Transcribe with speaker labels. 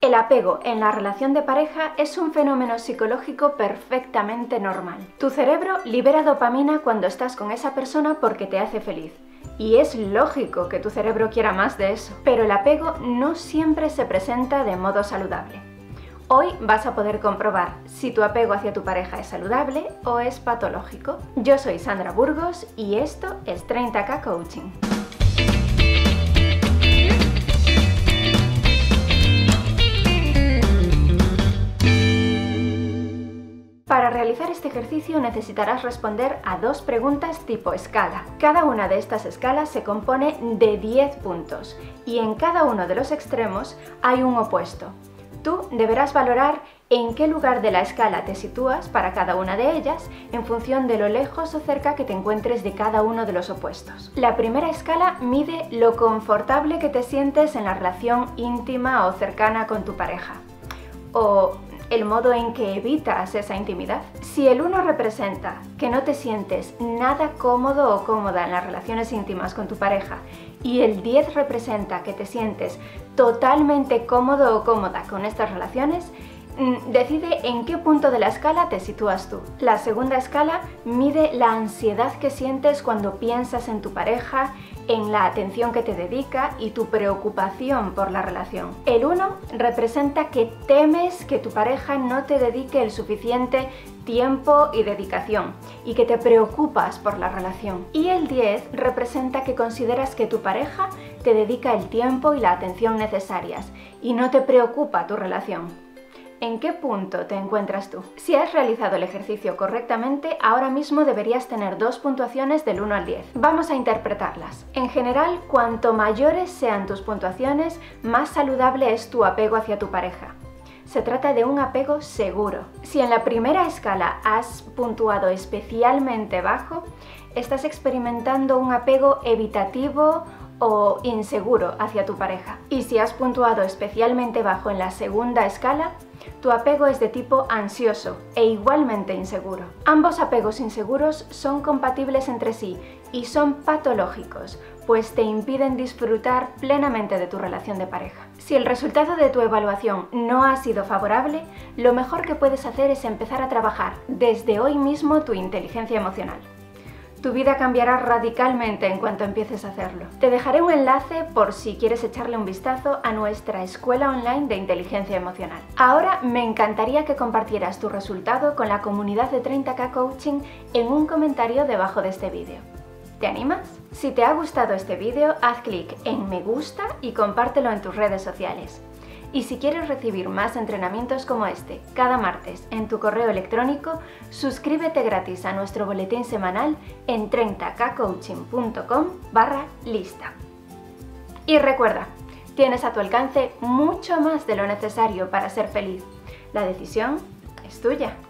Speaker 1: El apego en la relación de pareja es un fenómeno psicológico perfectamente normal. Tu cerebro libera dopamina cuando estás con esa persona porque te hace feliz. Y es lógico que tu cerebro quiera más de eso. Pero el apego no siempre se presenta de modo saludable. Hoy vas a poder comprobar si tu apego hacia tu pareja es saludable o es patológico. Yo soy Sandra Burgos y esto es 30K Coaching. Para realizar este ejercicio necesitarás responder a dos preguntas tipo escala. Cada una de estas escalas se compone de 10 puntos y en cada uno de los extremos hay un opuesto. Tú deberás valorar en qué lugar de la escala te sitúas para cada una de ellas en función de lo lejos o cerca que te encuentres de cada uno de los opuestos. La primera escala mide lo confortable que te sientes en la relación íntima o cercana con tu pareja, o el modo en que evitas esa intimidad. Si el 1 representa que no te sientes nada cómodo o cómoda en las relaciones íntimas con tu pareja y el 10 representa que te sientes totalmente cómodo o cómoda con estas relaciones, decide en qué punto de la escala te sitúas tú. La segunda escala mide la ansiedad que sientes cuando piensas en tu pareja, en la atención que te dedica y tu preocupación por la relación. El 1 representa que temes que tu pareja no te dedique el suficiente tiempo y dedicación y que te preocupas por la relación. Y el 10 representa que consideras que tu pareja te dedica el tiempo y la atención necesarias y no te preocupa tu relación. ¿En qué punto te encuentras tú? Si has realizado el ejercicio correctamente, ahora mismo deberías tener 2 puntuaciones del 1 al 10. Vamos a interpretarlas. En general, cuanto mayores sean tus puntuaciones, más saludable es tu apego hacia tu pareja. Se trata de un apego seguro. Si en la primera escala has puntuado especialmente bajo, estás experimentando un apego evitativo o inseguro hacia tu pareja. Y si has puntuado especialmente bajo en la segunda escala, tu apego es de tipo ansioso e igualmente inseguro. Ambos apegos inseguros son compatibles entre sí y son patológicos, pues te impiden disfrutar plenamente de tu relación de pareja. Si el resultado de tu evaluación no ha sido favorable, lo mejor que puedes hacer es empezar a trabajar desde hoy mismo tu inteligencia emocional. Tu vida cambiará radicalmente en cuanto empieces a hacerlo. Te dejaré un enlace por si quieres echarle un vistazo a nuestra escuela online de inteligencia emocional. Ahora me encantaría que compartieras tu resultado con la comunidad de 30K Coaching en un comentario debajo de este vídeo. ¿Te animas? Si te ha gustado este vídeo, haz clic en me gusta y compártelo en tus redes sociales. Y si quieres recibir más entrenamientos como este cada martes en tu correo electrónico, suscríbete gratis a nuestro boletín semanal en 30kcoaching.com/lista. Y recuerda, tienes a tu alcance mucho más de lo necesario para ser feliz. La decisión es tuya.